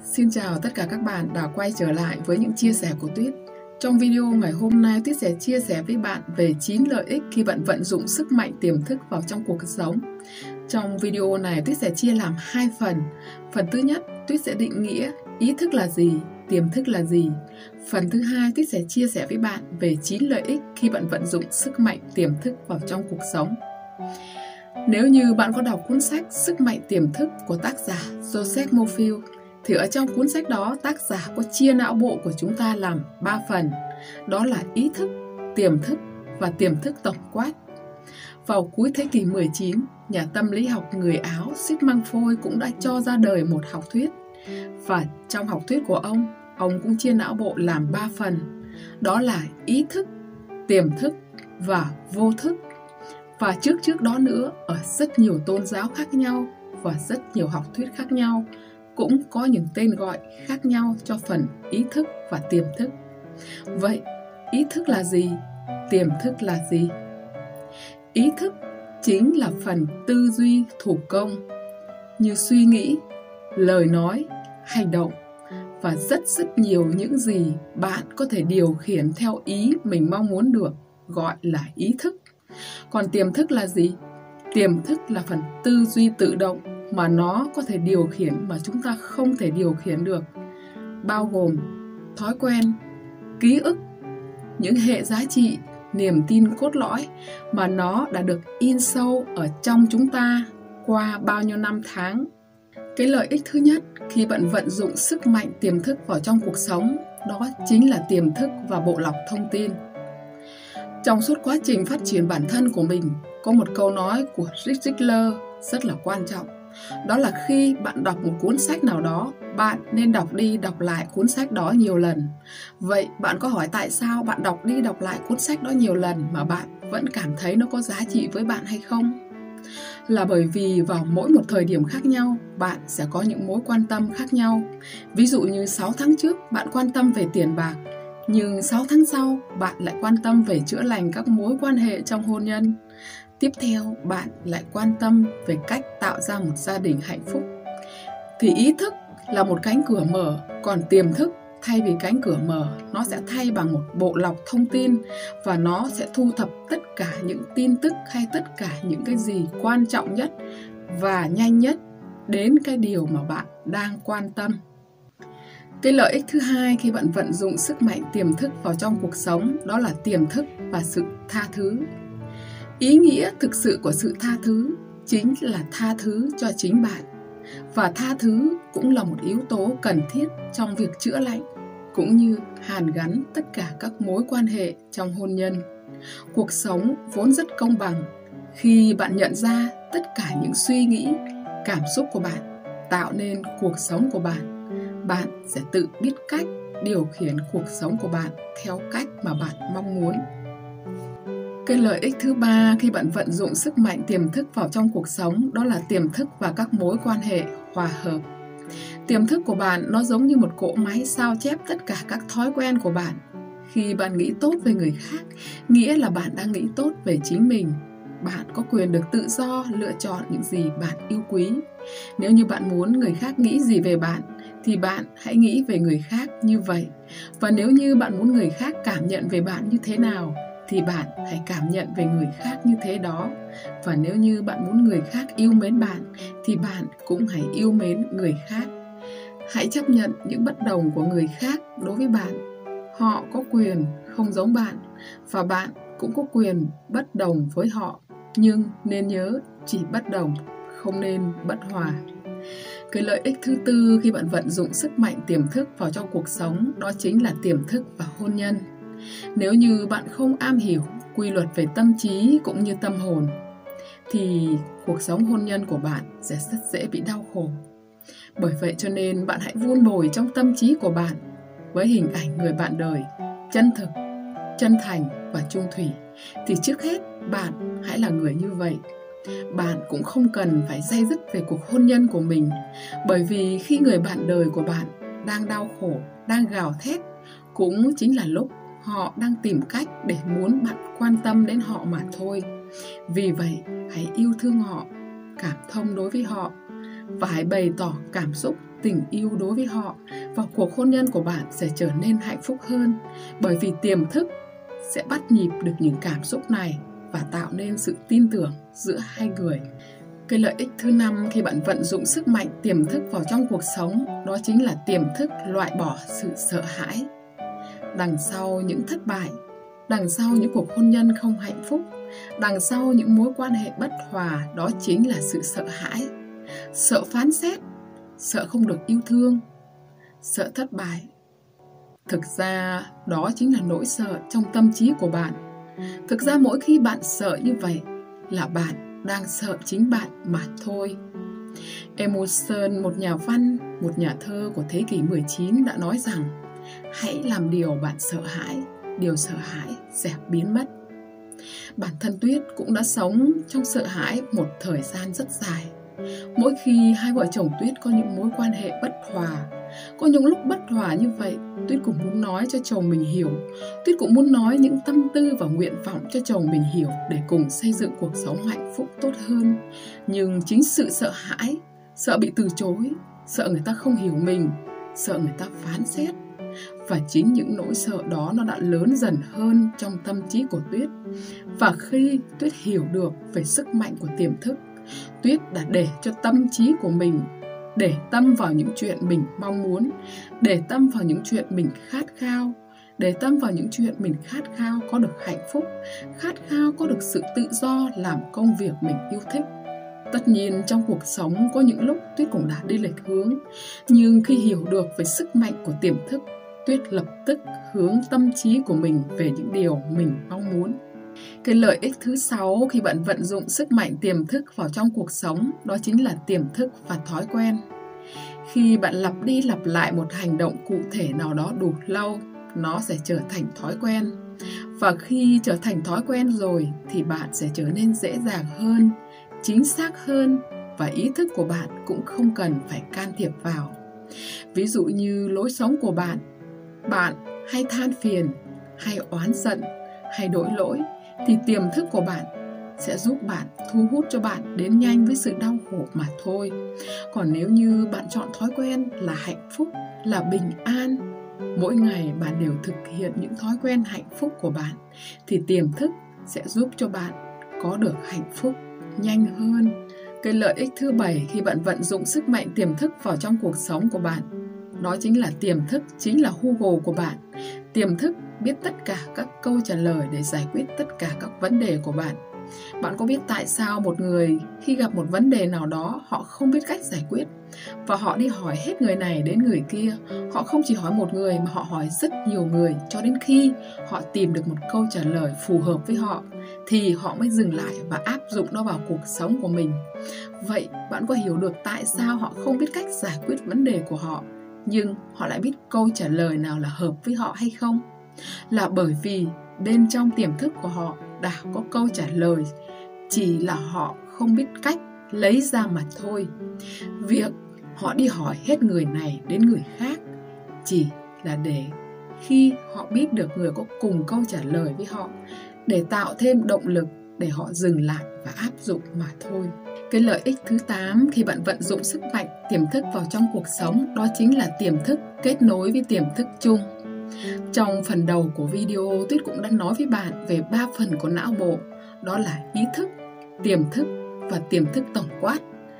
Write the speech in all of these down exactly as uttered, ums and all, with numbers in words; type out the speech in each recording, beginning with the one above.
Xin chào tất cả các bạn đã quay trở lại với những chia sẻ của Tuyết. Trong video ngày hôm nay, Tuyết sẽ chia sẻ với bạn về chín lợi ích khi bạn vận dụng sức mạnh tiềm thức vào trong cuộc sống. Trong video này, Tuyết sẽ chia làm hai phần. Phần thứ nhất, Tuyết sẽ định nghĩa ý thức là gì, tiềm thức là gì. Phần thứ hai, Tuyết sẽ chia sẻ với bạn về chín lợi ích khi bạn vận dụng sức mạnh tiềm thức vào trong cuộc sống. Nếu như bạn có đọc cuốn sách Sức mạnh tiềm thức của tác giả Joseph Murphy, thì ở trong cuốn sách đó, tác giả có chia não bộ của chúng ta làm ba phần. Đó là ý thức, tiềm thức và tiềm thức tổng quát. Vào cuối thế kỷ mười chín, nhà tâm lý học người Áo Sigmund Freud cũng đã cho ra đời một học thuyết. Và trong học thuyết của ông, ông cũng chia não bộ làm ba phần. Đó là ý thức, tiềm thức và vô thức. Và trước trước đó nữa, ở rất nhiều tôn giáo khác nhau và rất nhiều học thuyết khác nhau, cũng có những tên gọi khác nhau cho phần ý thức và tiềm thức. Vậy, ý thức là gì? Tiềm thức là gì? Ý thức chính là phần tư duy thủ công, như suy nghĩ, lời nói, hành động và rất rất nhiều những gì bạn có thể điều khiển theo ý mình mong muốn được, gọi là ý thức. Còn tiềm thức là gì? Tiềm thức là phần tư duy tự động mà nó có thể điều khiển mà chúng ta không thể điều khiển được, bao gồm thói quen, ký ức, những hệ giá trị, niềm tin cốt lõi mà nó đã được in sâu ở trong chúng ta qua bao nhiêu năm tháng. Cái lợi ích thứ nhất khi bạn vận dụng sức mạnh tiềm thức vào trong cuộc sống, đó chính là tiềm thức và bộ lọc thông tin. Trong suốt quá trình phát triển bản thân của mình, có một câu nói của Zig Ziglar rất là quan trọng. Đó là khi bạn đọc một cuốn sách nào đó, bạn nên đọc đi đọc lại cuốn sách đó nhiều lần. Vậy bạn có hỏi tại sao bạn đọc đi đọc lại cuốn sách đó nhiều lần mà bạn vẫn cảm thấy nó có giá trị với bạn hay không? Là bởi vì vào mỗi một thời điểm khác nhau, bạn sẽ có những mối quan tâm khác nhau. Ví dụ như sáu tháng trước, bạn quan tâm về tiền bạc, nhưng sáu tháng sau, bạn lại quan tâm về chữa lành các mối quan hệ trong hôn nhân. Tiếp theo, bạn lại quan tâm về cách tạo ra một gia đình hạnh phúc. Thì ý thức là một cánh cửa mở, còn tiềm thức thay vì cánh cửa mở, nó sẽ thay bằng một bộ lọc thông tin và nó sẽ thu thập tất cả những tin tức hay tất cả những cái gì quan trọng nhất và nhanh nhất đến cái điều mà bạn đang quan tâm. Cái lợi ích thứ hai khi bạn vận dụng sức mạnh tiềm thức vào trong cuộc sống, đó là tiềm thức và sự tha thứ. Ý nghĩa thực sự của sự tha thứ chính là tha thứ cho chính bạn. Và tha thứ cũng là một yếu tố cần thiết trong việc chữa lành, cũng như hàn gắn tất cả các mối quan hệ trong hôn nhân. Cuộc sống vốn rất công bằng khi bạn nhận ra tất cả những suy nghĩ, cảm xúc của bạn tạo nên cuộc sống của bạn. Bạn sẽ tự biết cách điều khiển cuộc sống của bạn theo cách mà bạn mong muốn. Cái lợi ích thứ ba khi bạn vận dụng sức mạnh tiềm thức vào trong cuộc sống, đó là tiềm thức và các mối quan hệ hòa hợp. Tiềm thức của bạn nó giống như một cỗ máy sao chép tất cả các thói quen của bạn. Khi bạn nghĩ tốt về người khác, nghĩa là bạn đang nghĩ tốt về chính mình. Bạn có quyền được tự do lựa chọn những gì bạn yêu quý. Nếu như bạn muốn người khác nghĩ gì về bạn, thì bạn hãy nghĩ về người khác như vậy. Và nếu như bạn muốn người khác cảm nhận về bạn như thế nào, thì bạn hãy cảm nhận về người khác như thế đó. Và nếu như bạn muốn người khác yêu mến bạn, thì bạn cũng hãy yêu mến người khác. Hãy chấp nhận những bất đồng của người khác đối với bạn. Họ có quyền không giống bạn, và bạn cũng có quyền bất đồng với họ. Nhưng nên nhớ, chỉ bất đồng, không nên bất hòa. Cái lợi ích thứ tư khi bạn vận dụng sức mạnh tiềm thức vào trong cuộc sống, đó chính là tiềm thức và hôn nhân. Nếu như bạn không am hiểu quy luật về tâm trí cũng như tâm hồn, thì cuộc sống hôn nhân của bạn sẽ rất dễ bị đau khổ. Bởi vậy cho nên bạn hãy vun bồi trong tâm trí của bạn với hình ảnh người bạn đời chân thực, chân thành và trung thủy. Thì trước hết bạn hãy là người như vậy. Bạn cũng không cần phải day dứt về cuộc hôn nhân của mình, bởi vì khi người bạn đời của bạn đang đau khổ, đang gào thét, cũng chính là lúc họ đang tìm cách để muốn bạn quan tâm đến họ mà thôi. Vì vậy, hãy yêu thương họ, cảm thông đối với họ và hãy bày tỏ cảm xúc tình yêu đối với họ và cuộc hôn nhân của bạn sẽ trở nên hạnh phúc hơn, bởi vì tiềm thức sẽ bắt nhịp được những cảm xúc này và tạo nên sự tin tưởng giữa hai người. Cái lợi ích thứ năm khi bạn vận dụng sức mạnh tiềm thức vào trong cuộc sống, đó chính là tiềm thức loại bỏ sự sợ hãi. Đằng sau những thất bại, đằng sau những cuộc hôn nhân không hạnh phúc, đằng sau những mối quan hệ bất hòa, đó chính là sự sợ hãi. Sợ phán xét, sợ không được yêu thương, sợ thất bại. Thực ra đó chính là nỗi sợ trong tâm trí của bạn. Thực ra mỗi khi bạn sợ như vậy là bạn đang sợ chính bạn mà thôi. Emerson, một nhà văn, một nhà thơ của thế kỷ mười chín đã nói rằng: hãy làm điều bạn sợ hãi, điều sợ hãi sẽ biến mất. Bản thân Tuyết cũng đã sống trong sợ hãi một thời gian rất dài. Mỗi khi hai vợ chồng Tuyết có những mối quan hệ bất hòa, có những lúc bất hòa như vậy, Tuyết cũng muốn nói cho chồng mình hiểu. Tuyết cũng muốn nói những tâm tư và nguyện vọng cho chồng mình hiểu để cùng xây dựng cuộc sống hạnh phúc tốt hơn. Nhưng chính sự sợ hãi, sợ bị từ chối, sợ người ta không hiểu mình, sợ người ta phán xét, và chính những nỗi sợ đó nó đã lớn dần hơn trong tâm trí của Tuyết. Và khi Tuyết hiểu được về sức mạnh của tiềm thức, Tuyết đã để cho tâm trí của mình để tâm vào những chuyện mình mong muốn, để tâm vào những chuyện mình khát khao, để tâm vào những chuyện mình khát khao có được hạnh phúc, khát khao có được sự tự do làm công việc mình yêu thích. Tất nhiên trong cuộc sống có những lúc Tuyết cũng đã đi lệch hướng, nhưng khi hiểu được về sức mạnh của tiềm thức, Tuyết lập tức hướng tâm trí của mình về những điều mình mong muốn. Cái lợi ích thứ sáu khi bạn vận dụng sức mạnh tiềm thức vào trong cuộc sống, đó chính là tiềm thức và thói quen. Khi bạn lặp đi lặp lại một hành động cụ thể nào đó đủ lâu, nó sẽ trở thành thói quen. Và khi trở thành thói quen rồi thì bạn sẽ trở nên dễ dàng hơn, chính xác hơn, và ý thức của bạn cũng không cần phải can thiệp vào. Ví dụ như lối sống của bạn, bạn hay than phiền, hay oán giận, hay đổ lỗi, thì tiềm thức của bạn sẽ giúp bạn thu hút cho bạn đến nhanh với sự đau khổ mà thôi. Còn nếu như bạn chọn thói quen là hạnh phúc, là bình an, mỗi ngày bạn đều thực hiện những thói quen hạnh phúc của bạn, thì tiềm thức sẽ giúp cho bạn có được hạnh phúc nhanh hơn. Cái lợi ích thứ bảy khi bạn vận dụng sức mạnh tiềm thức vào trong cuộc sống của bạn, đó chính là tiềm thức chính là Google của bạn. Tiềm thức biết tất cả các câu trả lời để giải quyết tất cả các vấn đề của bạn. Bạn có biết tại sao một người khi gặp một vấn đề nào đó họ không biết cách giải quyết và họ đi hỏi hết người này đến người kia? Họ không chỉ hỏi một người mà họ hỏi rất nhiều người, cho đến khi họ tìm được một câu trả lời phù hợp với họ thì họ mới dừng lại và áp dụng nó vào cuộc sống của mình. Vậy bạn có hiểu được tại sao họ không biết cách giải quyết vấn đề của họ, nhưng họ lại biết câu trả lời nào là hợp với họ hay không? Là bởi vì bên trong tiềm thức của họ đã có câu trả lời, chỉ là họ không biết cách lấy ra mà thôi. Việc họ đi hỏi hết người này đến người khác chỉ là để khi họ biết được người có cùng câu trả lời với họ, để tạo thêm động lực để họ dừng lại và áp dụng mà thôi. Cái lợi ích thứ tám khi bạn vận dụng sức mạnh tiềm thức vào trong cuộc sống, đó chính là tiềm thức kết nối với tiềm thức chung. Trong phần đầu của video, Tuyết cũng đã nói với bạn về ba phần của não bộ, đó là ý thức, tiềm thức và tiềm thức tổng quát,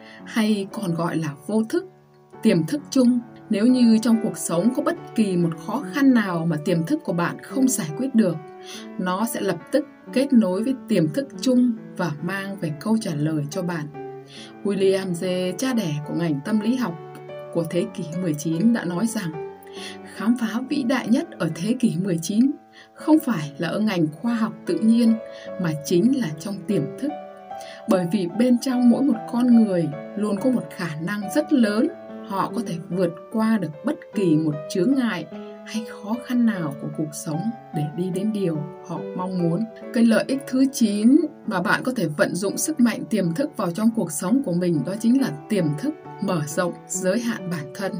hay còn gọi là vô thức, tiềm thức chung. Nếu như trong cuộc sống có bất kỳ một khó khăn nào mà tiềm thức của bạn không giải quyết được, nó sẽ lập tức kết nối với tiềm thức chung và mang về câu trả lời cho bạn. William James, cha đẻ của ngành tâm lý học của thế kỷ mười chín đã nói rằng khám phá vĩ đại nhất ở thế kỷ mười chín không phải là ở ngành khoa học tự nhiên mà chính là trong tiềm thức. Bởi vì bên trong mỗi một con người luôn có một khả năng rất lớn, họ có thể vượt qua được bất kỳ một chướng ngại hay khó khăn nào của cuộc sống để đi đến điều họ mong muốn. Cái lợi ích thứ chín mà bạn có thể vận dụng sức mạnh tiềm thức vào trong cuộc sống của mình, đó chính là tiềm thức mở rộng giới hạn bản thân.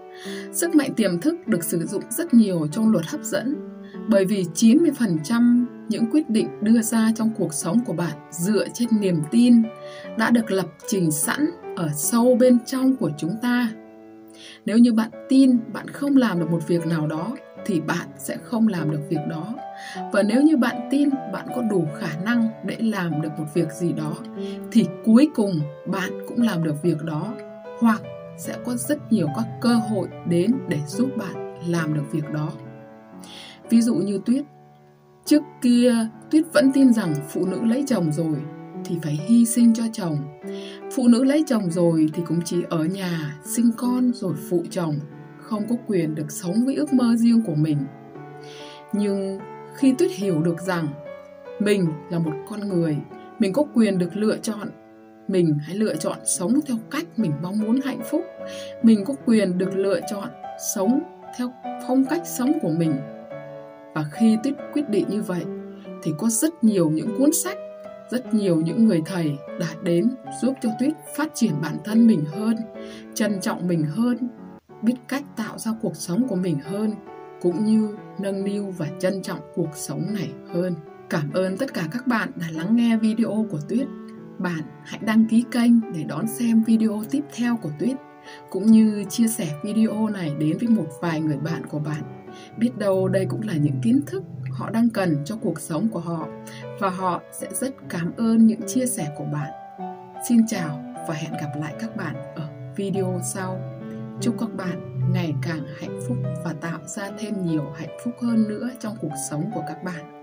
Sức mạnh tiềm thức được sử dụng rất nhiều trong luật hấp dẫn, bởi vì chín mươi phần trăm những quyết định đưa ra trong cuộc sống của bạn dựa trên niềm tin đã được lập trình sẵn ở sâu bên trong của chúng ta. Nếu như bạn tin bạn không làm được một việc nào đó thì bạn sẽ không làm được việc đó. Và nếu như bạn tin bạn có đủ khả năng để làm được một việc gì đó thì cuối cùng bạn cũng làm được việc đó, hoặc sẽ có rất nhiều các cơ hội đến để giúp bạn làm được việc đó. Ví dụ như Tuyết, trước kia Tuyết vẫn tin rằng phụ nữ lấy chồng rồi thì phải hy sinh cho chồng. Phụ nữ lấy chồng rồi thì cũng chỉ ở nhà sinh con rồi phụ chồng, không có quyền được sống với ước mơ riêng của mình. Nhưng khi Tuyết hiểu được rằng mình là một con người, mình có quyền được lựa chọn, mình hãy lựa chọn sống theo cách mình mong muốn hạnh phúc, mình có quyền được lựa chọn sống theo phong cách sống của mình. Và khi Tuyết quyết định như vậy thì có rất nhiều những cuốn sách, rất nhiều những người thầy đã đến giúp cho Tuyết phát triển bản thân mình hơn, trân trọng mình hơn, biết cách tạo ra cuộc sống của mình hơn, cũng như nâng niu và trân trọng cuộc sống này hơn. Cảm ơn tất cả các bạn đã lắng nghe video của Tuyết. Bạn hãy đăng ký kênh để đón xem video tiếp theo của Tuyết, cũng như chia sẻ video này đến với một vài người bạn của bạn. Biết đâu đây cũng là những kiến thức họ đang cần cho cuộc sống của họ, và họ sẽ rất cảm ơn những chia sẻ của bạn. Xin chào và hẹn gặp lại các bạn ở video sau. Chúc các bạn ngày càng hạnh phúc và tạo ra thêm nhiều hạnh phúc hơn nữa trong cuộc sống của các bạn.